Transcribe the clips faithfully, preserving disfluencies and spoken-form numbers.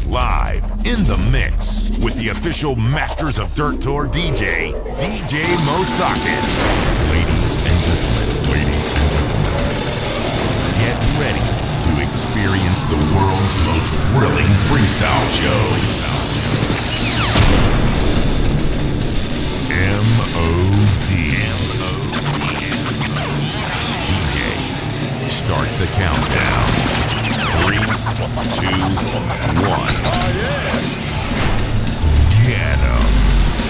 live in the mix with the official Masters of Dirt Tour D J, D J Mosocket. Ladies and gentlemen, ladies and gentlemen, get ready to experience the world's most thrilling freestyle show. M O D. M O D. D J, start the countdown. Three, two, one. Oh, yeah. Get 'em.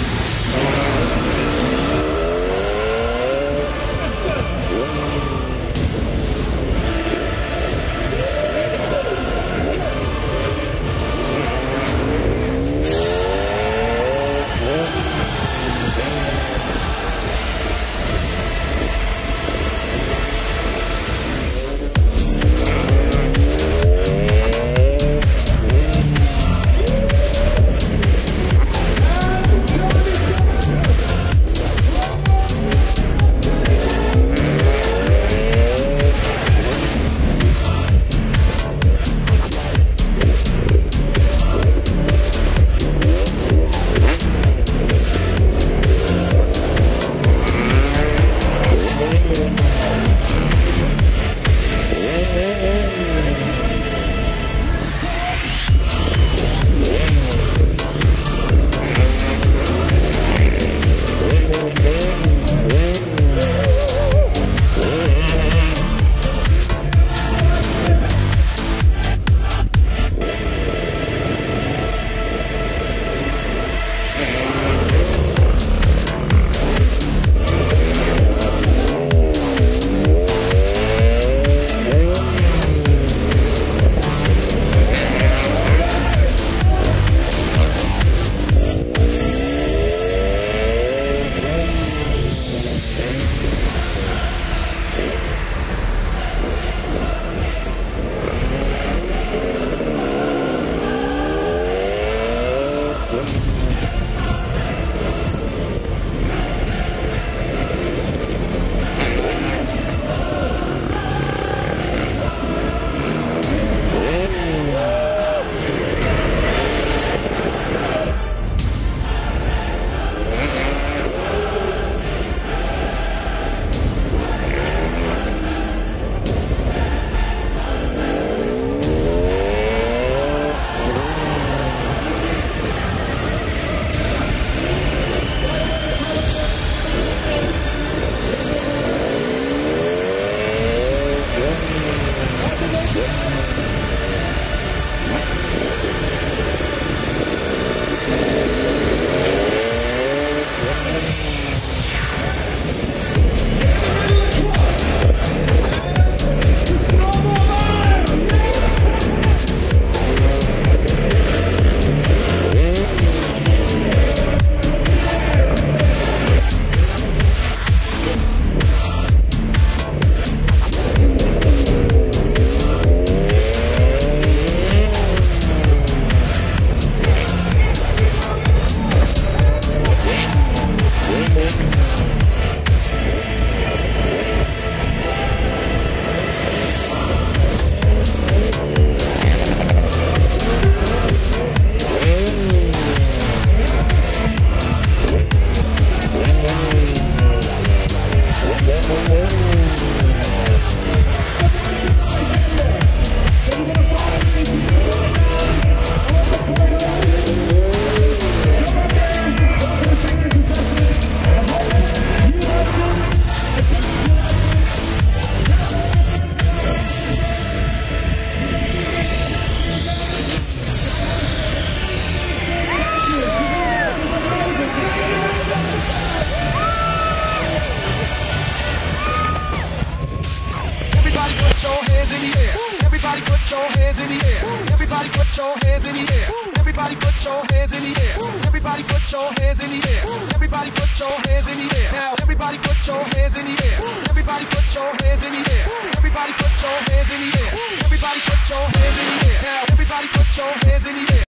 Everybody put your hands in the air. Everybody put your hands in the air. Everybody put your hands in the air. Everybody put your hands in the air. Everybody put your hands in the air. Now everybody put your hands in the air. Everybody put your hands in the air. Everybody put your hands in the air. Everybody put your hands in the air. Now everybody put your hands in the air.